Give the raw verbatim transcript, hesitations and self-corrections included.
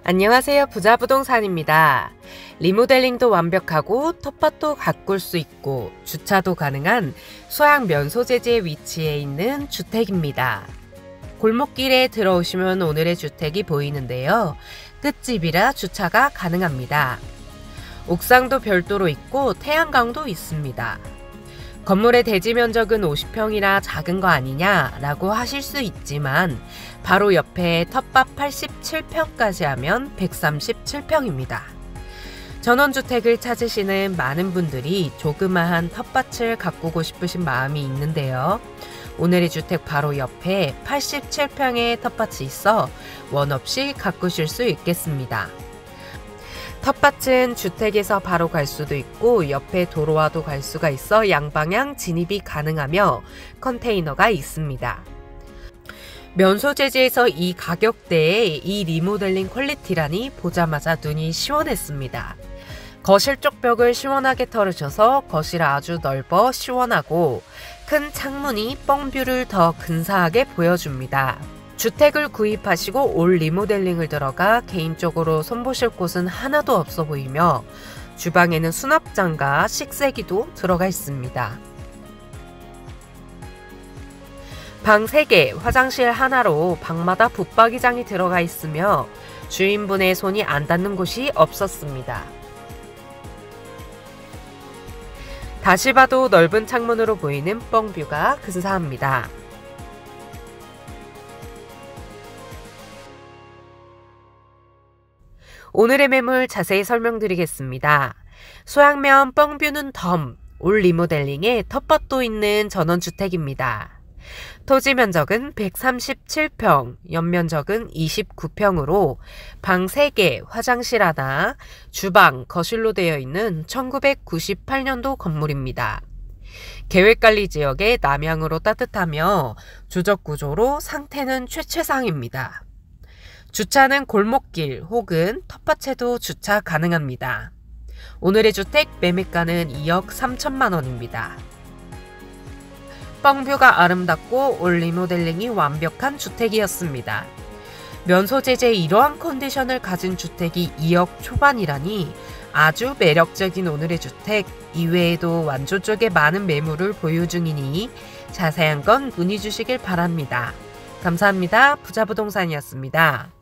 안녕하세요. 부자부동산입니다. 리모델링도 완벽하고 텃밭도 가꿀 수 있고 주차도 가능한 소양 면소재지에 위치해 있는 주택입니다. 골목길에 들어오시면 오늘의 주택이 보이는데요. 끝집이라 주차가 가능합니다. 옥상도 별도로 있고 태양광도 있습니다. 건물의 대지 면적은 오십 평이라 작은 거 아니냐라고 하실 수 있지만 바로 옆에 텃밭 팔십칠 평까지 하면 백삼십칠 평입니다. 전원주택을 찾으시는 많은 분들이 조그마한 텃밭을 가꾸고 싶으신 마음이 있는데요. 오늘의 주택 바로 옆에 팔십칠 평의 텃밭이 있어 원 없이 가꾸실 수 있겠습니다. 텃밭은 주택에서 바로 갈 수도 있고 옆에 도로와도 갈 수가 있어 양방향 진입이 가능하며 컨테이너가 있습니다. 면소재지에서 이 가격대에 이 리모델링 퀄리티라니 보자마자 눈이 시원했습니다. 거실 쪽 벽을 시원하게 털으셔서 거실 아주 넓어 시원하고 큰 창문이 뻥뷰를 더 근사하게 보여줍니다. 주택을 구입하시고 올 리모델링을 들어가 개인적으로 손보실 곳은 하나도 없어 보이며 주방에는 수납장과 식세기도 들어가 있습니다. 방 세 개, 화장실 하나로 방마다 붙박이장이 들어가 있으며 주인분의 손이 안 닿는 곳이 없었습니다. 다시 봐도 넓은 창문으로 보이는 뻥뷰가 근사합니다. 오늘의 매물 자세히 설명드리겠습니다. 소양면 뻥뷰는 덤, 올 리모델링에 텃밭도 있는 전원주택입니다. 토지 면적은 백삼십칠 평, 연면적은 이십구 평으로 방 세 개, 화장실 하나, 주방, 거실로 되어 있는 천구백구십팔 년도 건물입니다. 계획관리 지역의 남향으로 따뜻하며 주적구조로 상태는 최최상입니다. 주차는 골목길 혹은 텃밭에도 주차 가능합니다. 오늘의 주택 매매가는 이억 삼천만 원입니다. 뻥뷰가 아름답고 올 리모델링이 완벽한 주택이었습니다. 면소재재의 이러한 컨디션을 가진 주택이 이억 초반이라니 아주 매력적인 오늘의 주택, 이외에도 완조 쪽에 많은 매물을 보유 중이니 자세한 건 문의 주시길 바랍니다. 감사합니다. 부자부동산이었습니다.